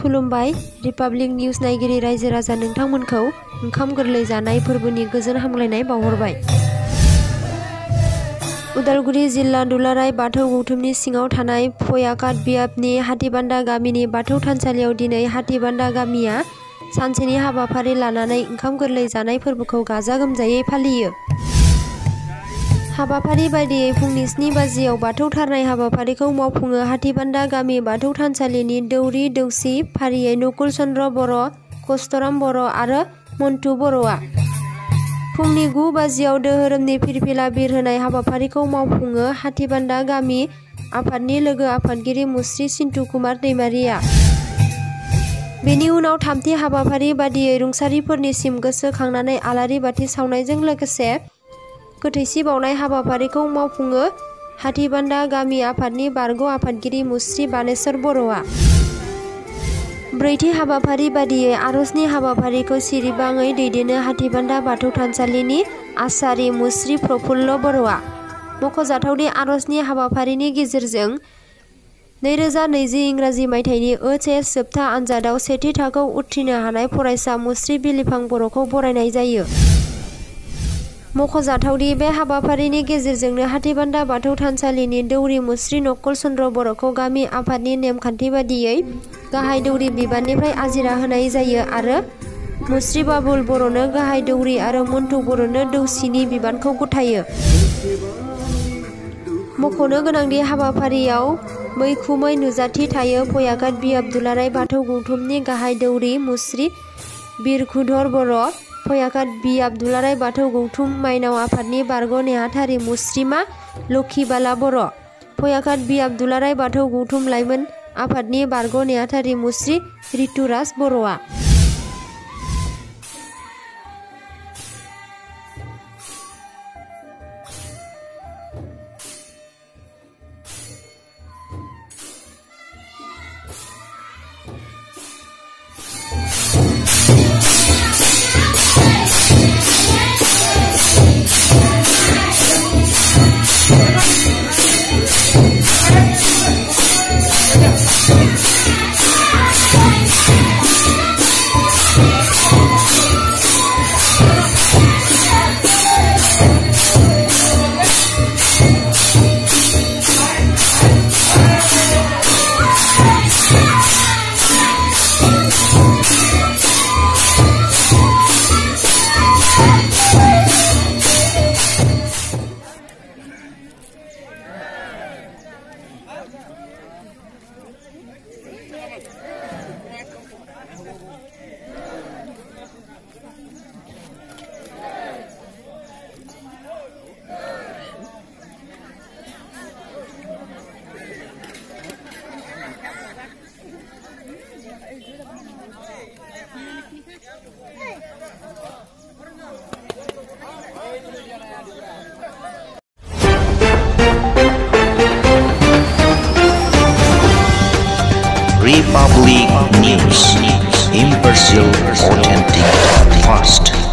खुलुमबाय। Republic news नायगिरि रायजो राजा नोंथांमोनखौ ओंखाम गोरलै जानाय फोरबोनि गोजोन हामलायनाय बावहरबाय। उदालगुरि जिल्ला दुलाराय बाथौ गौथुमनि सिङाव थानाय फयाकाट बियाबनि हातीबान्दा गामिनि बाथौ थानसालियाव दिनै हातीबान्दा गामिया सानसेनि हाबाफारि लानानै ओंखाम गोरलै जानाय फोरबोखौ गाजा गोमजायै फालियो। हाबाफारि बायदियै फुंनि 7 बाजियाव बाथौ थारनाय हाबाफारिखौ मावफुङो हातीबान्दा गामि बाथौ थानसालिनि दौरि दौसि फारियै नकुल चन्द्र बर', कस्तराम बर' आरो मन्टु बर'आ। फुंनि 9 बाजियाव दोहोरोमनि फिरफिला बिरहोनाय हाबाफारिखौ मावफुङो हातीबान्दा गामि आफादनि लोगो आफादगिरि मुस्रि सिन्टु कुमार दैमारिया। बेनि उनाव थामथि हाबाफारि बादियै रुंसारिफोरनिसिम गोसोखांनानै आलारि बाथि सावनायजों लोगोसे गोथैसि बावनाय हाबाफारिखौ मावफुङो हातीबान्दा गामि आफादनि बारग' आफादगिरि मुस्रि बानेश्वर बर'आ। ब्रैथि हाबाफारि बादियै आर'जनि हाबाफारिखौ सिरिबाङै दैदेनो हातीबान्दा बाथौ थानसालिनि आसारि मुस्रि प्रफुल्ल बर'आ। मख'जाथावदि आर'जनि हाबाफारिनि गेजेरजों 2020 इंराजि मायथाइनि OHS जोबथा आनजादाव सेथि थाखोआव उथ्रिनो हानाय फरायसा मुस्रि बिलिफां बर'खौ बरायनाय जायो। मख'जाथावदि बे हाबाफारिनि गेजेरजोंनो हातीबान्दा बाथौ थानसालिनि दौरि मुस्रि नकुल चन्द्र बर'खौ गामि आफादनि नेमखान्थि बादियै गाहाय दौरि बिबाननिफ्राय आजिरा होनाय जायो आरो मुस्रि बाबुल बर'नो गाहाय दौरि आरो मन्टु बर'नो दौसिनि बिबानखौ गथायो। मख'नो गोनांदि हाबाफारियाव मैखोमै नुजाथि थायो फयाकाट बियाब दुलाराय बाथौ गौथुमनि गाहाय दौरि मुस्रि बिरखुधर बर', फयाकाट बियाब दुलाराय बाथौ गौथुम माइनाव आफादनि बारग' नेहाथारि मुस्रिमा लक्षीबाला बर', फयाकाट बियाब दुलाराय बाथौ गौथुम लाइमोन आफादनि बारग' नेहाथारि मुस्रि रितुराज बर'आ। Republic News, impartial, authentic, fast.